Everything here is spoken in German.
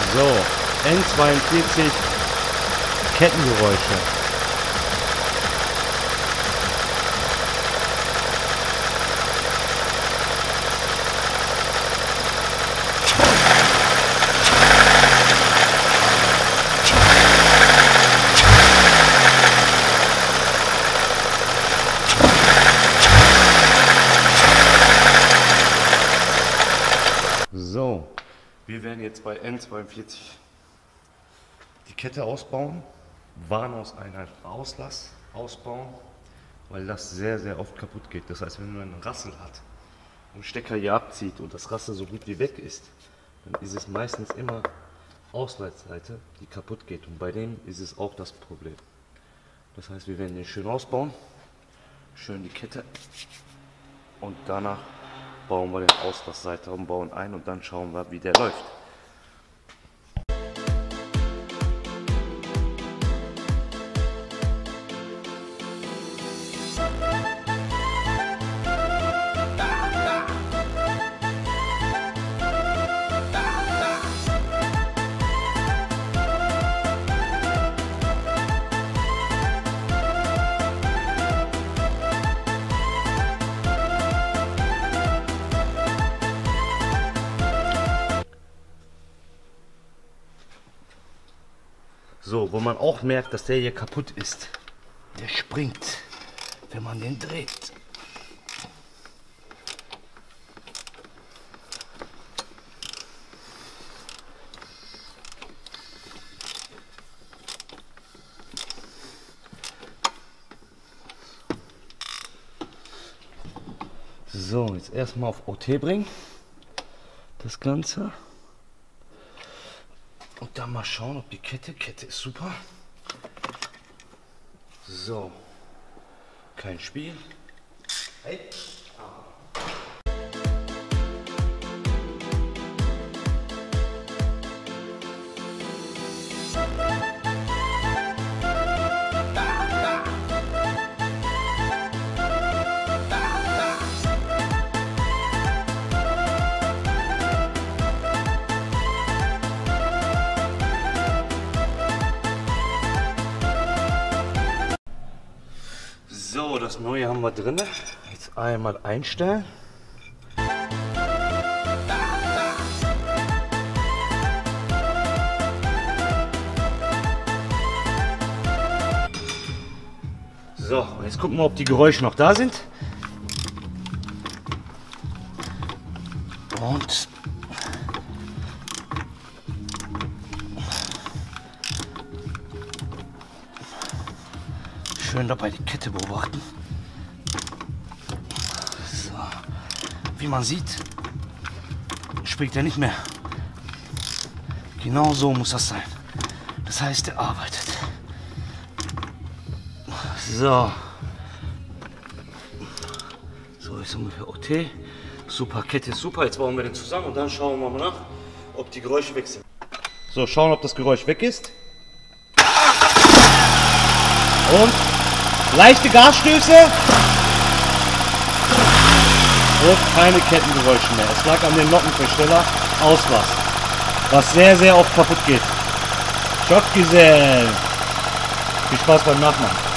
So, N42 Kettengeräusche. So, wir werden jetzt bei N42 die Kette ausbauen, Warnhauseinheit Auslass ausbauen, weil das sehr, sehr oft kaputt geht. Das heißt, wenn man einen Rassel hat und Stecker hier abzieht und das Rassel so gut wie weg ist, dann ist es meistens immer Ausleitseite, die kaputt geht. Und bei dem ist es auch das Problem. Das heißt, wir werden den schön ausbauen, schön die Kette und danach bauen wir den Auslassseite umbauen ein und dann schauen wir, wie der läuft. So, wo man auch merkt, dass der hier kaputt ist. Der springt, wenn man den dreht. So, jetzt erstmal auf OT bringen, das Ganze. Und dann mal schauen, ob die Kette ist super. So, kein Spiel. Hey. So, das Neue haben wir drin. Jetzt einmal einstellen. So, jetzt gucken wir, ob die Geräusche noch da sind. Und schön dabei die Kette beobachten. So. Wie man sieht, springt er nicht mehr. Genau so muss das sein. Das heißt, er arbeitet. So. So ist ungefähr OT. Super, Kette ist super. Jetzt bauen wir den zusammen und dann schauen wir mal nach, ob die Geräusche weg sind. So, schauen, ob das Geräusch weg ist. Und leichte Gasstöße und keine Kettengeräusche mehr. Es lag an dem Nockenversteller Auslass, was sehr, sehr oft kaputt geht. Schockgesell. Viel Spaß beim Nachmachen.